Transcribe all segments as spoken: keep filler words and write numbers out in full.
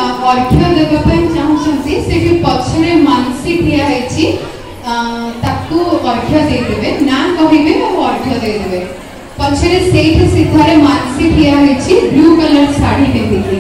अर्घ्य देवाई चाहते से पछरे मानसी ठिया अर्घ्य देदेवे ना कहे और अर्घ्य देदेवे पछरे से सीधारे मानसी ठिया ब्लू कलर साड़ी पिंधिकी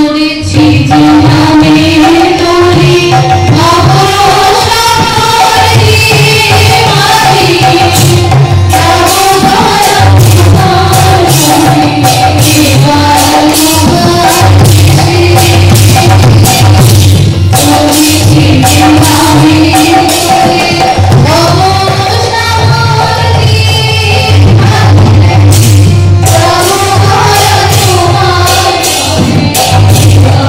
Oh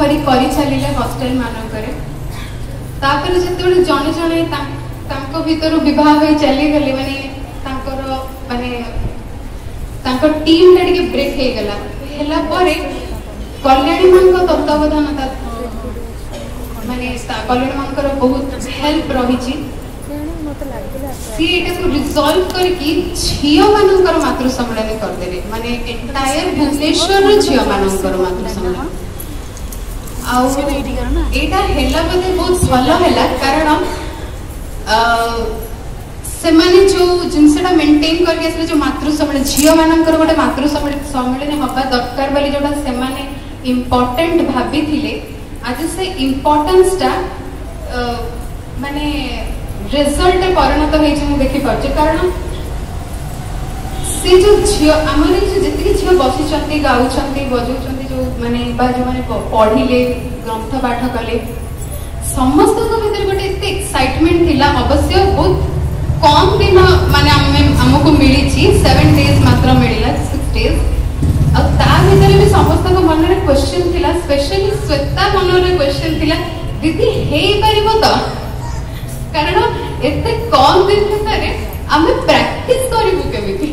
भरी करी चलिले हॉस्टल मानकरे तापर जेते जने जने तांको भीतर विवाह होई चली गले माने तांकर माने तांको टीम रे के ब्रेक हे गला हेला परे कल्याणी मान को तत्वावधान माने कल्याणी मान को बहुत हेल्प रही छी सी एटा को रिजॉल्व करके झियो मानकर मातृ सम्मेलन कर देले माने एंटायर भुवनेश्वर रो झियो मानकर मातृ सम्मेलन आउ एटा हेला बदे बहुत भलो हेला कारण अ से माने जो जिनसटा मेंटेन करके असले जो मातृ सम्मेलन झियो मानकर गोटे मातृ सम्मेलन सम्मेलन हबा दरकार बोली जोटा से माने इंपोर्टेंट भाबी थिले आज से इंपोर्टेंस टा माने रिजल्ट परिणत होई जे देखि परछ कारण से जो झियो हमरे जो जति झियो बसी छथि गाउ छथि बजौ छथि जो माने बा जो माने पढिले ग्रंथ पाठ कले समस्त को भीतर गोटे एते एक्साइटमेंट थिला अवश्य बहुत कम दिन माने हम हमको मिली छी सेवन डेज मात्र मिलिला सिक्स डेज अब ता भीतर भी समस्त को मन रे क्वेश्चन थिला स्पेशली श्वेता मन रे क्वेश्चन थिला दीदी हे परिबो त कारण एते कम दिन भीतर आमे प्रैक्टिस करिबु केमिति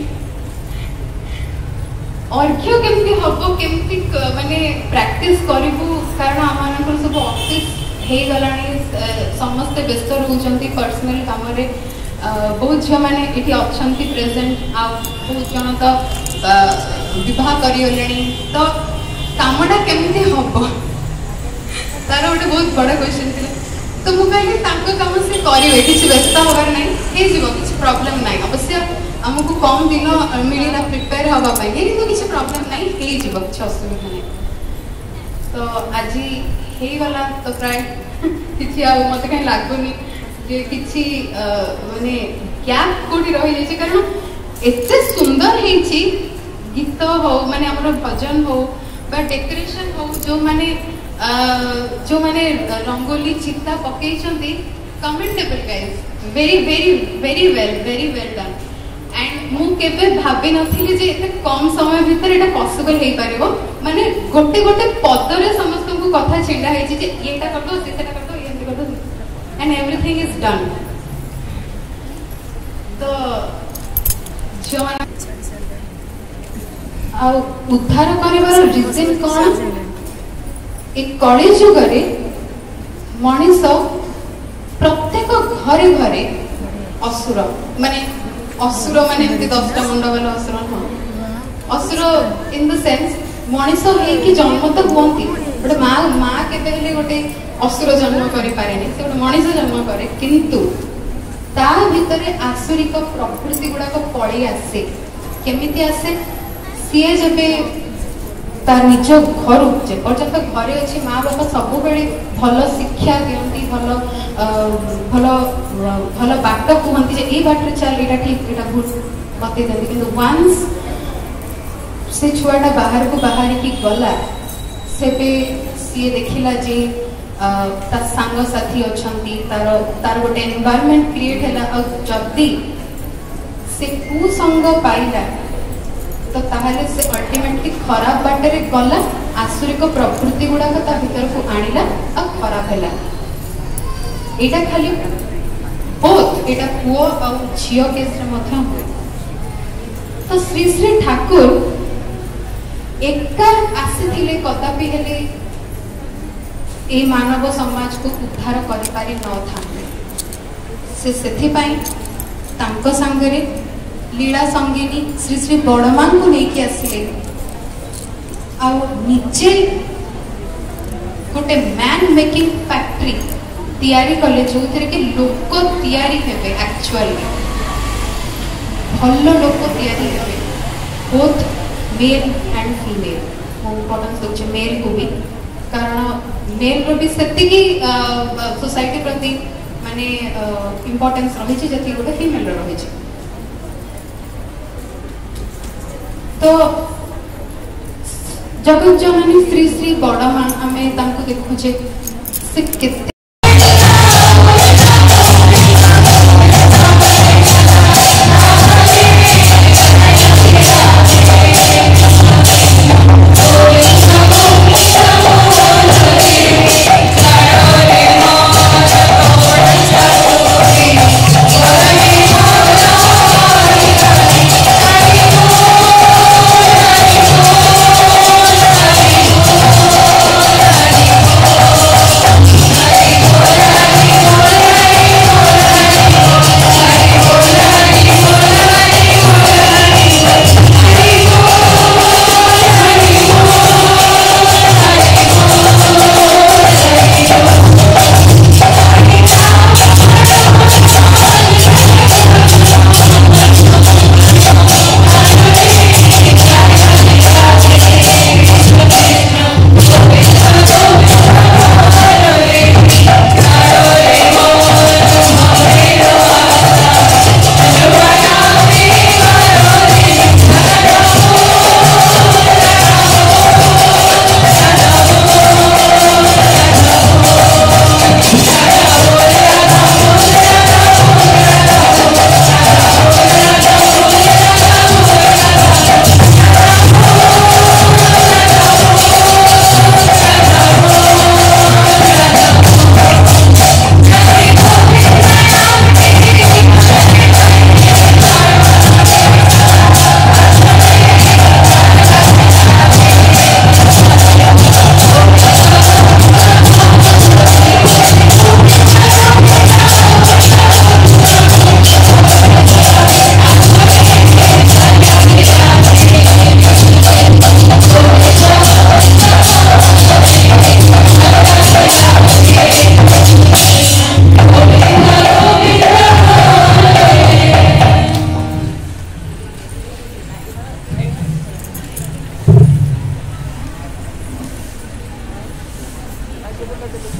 और क्यों केमिति हबो केमिति माने प्रैक्टिस करिबु कारण आमानकर सब ऑफिस हे गलानी समस्त व्यस्त रहउचंती पर्सनल काम रे बहुत झियो माने एठी अछंती प्रेजेंट आ बहुत जन तो विवाह करियोलेनी तो कामटा केमिति हबो तार गोटे बहुत बड़ा क्वेश्चन थिला तो मु कहले तांको काम से करिवे किछ व्यस्त होबार नै हे जीव किछ प्रॉब्लम नै अवश्य हमको कम दिन मिलिला प्रिपेयर होबा पई हे तो किछ प्रॉब्लम नै हे जीव किछ असुविधा नै तो आज हे वाला तो प्राय किछ आ मते कहीं लागोनी जे किछि माने गैप कोठी रहि जाय छै कारण एते सुंदर हे छी गीत हो माने हमर भजन हो बा डेकोरेशन हो जो माने जो माने रंगोली चित्ता पकई छंती commendable guys very very very well very well done and मु केबे भाबी नथिली जे एते कम समय भीतर एटा पॉसिबल हे पारिबो माने गोटे गोटे पद रे समस्त को कथा छिंडा हे जे एटा कर दो सेटा कर दो ये कर दो एंड एवरीथिंग इज डन तो जो आ उद्धार करिवार रीजन कोन एक कली जुगरे मनीष प्रत्येक घरे घरे असुर माने असुर माने एमती दसटा मुंड वाला असुर न असुर इन द सेंस मनीष हे कि जन्म तो होंती बट मां मां केते हेले गोटे असुर जन्म करि पारेनी से गोटे मनीष जन्म करे किंतु ता भितरे आसुरिक प्रकृति गुडा को पळी आसे केमिति आसे सिए जबे तार निज घर जे पर्यंत घरे अच्छी माँ बापा सब बेले भल शिक्षा दिखती भल भल भल बाट कहती जे ए बाट चल एटा ठीक एटा भूल बतई दिखती किंतु वंस से छुआटा बाहर को बाहर की गला से सी देखला जे ता सांग साथी अछंती तार तार गोटे एनवायरनमेंट क्रिएट हैला जदी से कुसंग पाइला तो ताहले से अल्टीमेटली खराब बाटे रे गला आसुरिक प्रकृति गुडा ता भीतर को आनिला आ खराब हैला एटा खाली बोथ एटा पुओ आ झियो केस रे मध्य होय तो श्री श्री ठाकुर एका आसीथिले कदापि हेले ए मानव समाज को उद्धार करि पारि न थांते से सेथि पई तांको संगरे लीला संगीनी श्री श्री बड़मान को लेके आसिले आ निजे गोटे मैन मेकिंग फैक्ट्री तैयारी कले जो थरे के लोक तैयारी हेबे एक्चुअली भल्लो लोक तैयारी हेबे बोथ मेल एंड फीमेल मो इम्पोर्टेंस होचे मेल को भी कारण मेल रो भी सेति की सोसाइटी प्रति माने इम्पोर्टेंस रही छै जति गोटे फीमेल रो रही छै तो जगत जननी श्री श्री बड़मान आमे तांको देखुचे से केते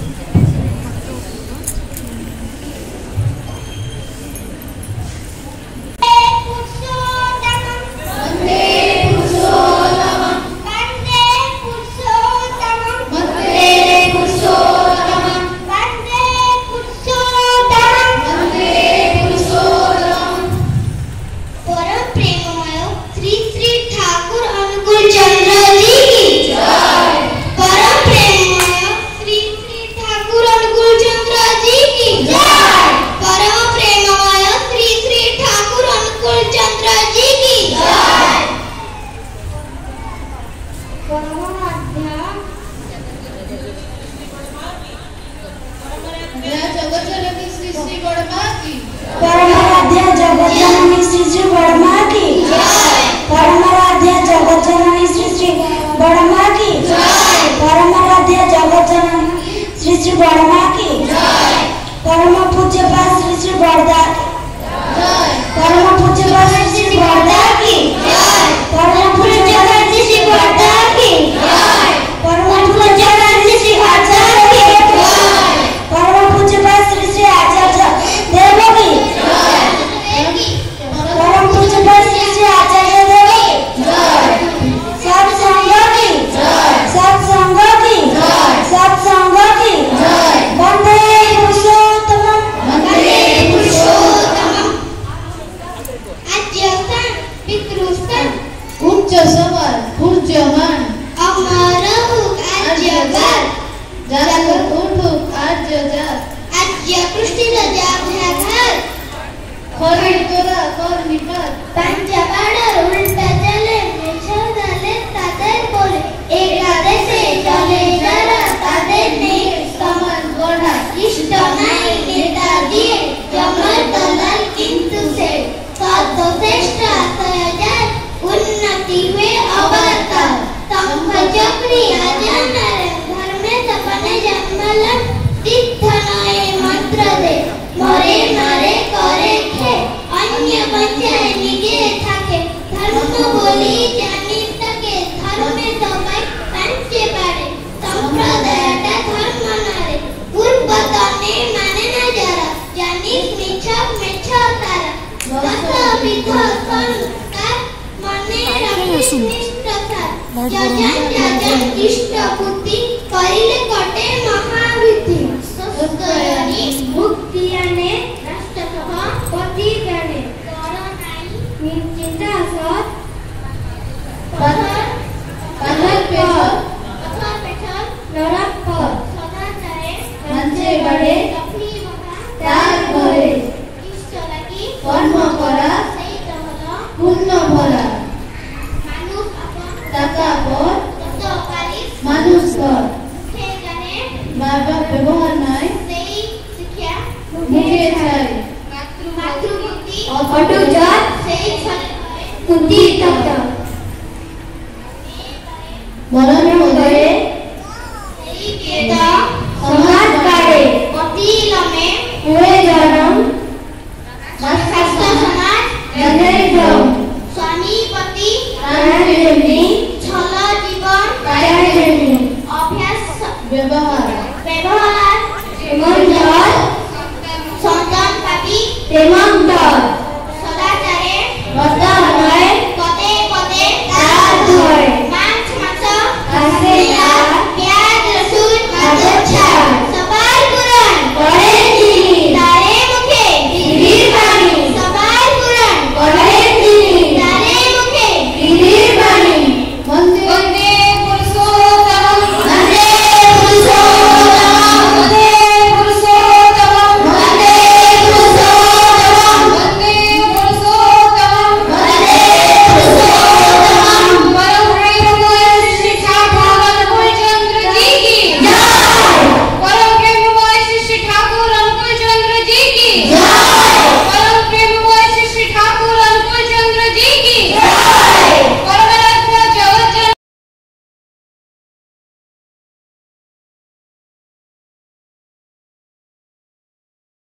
Tema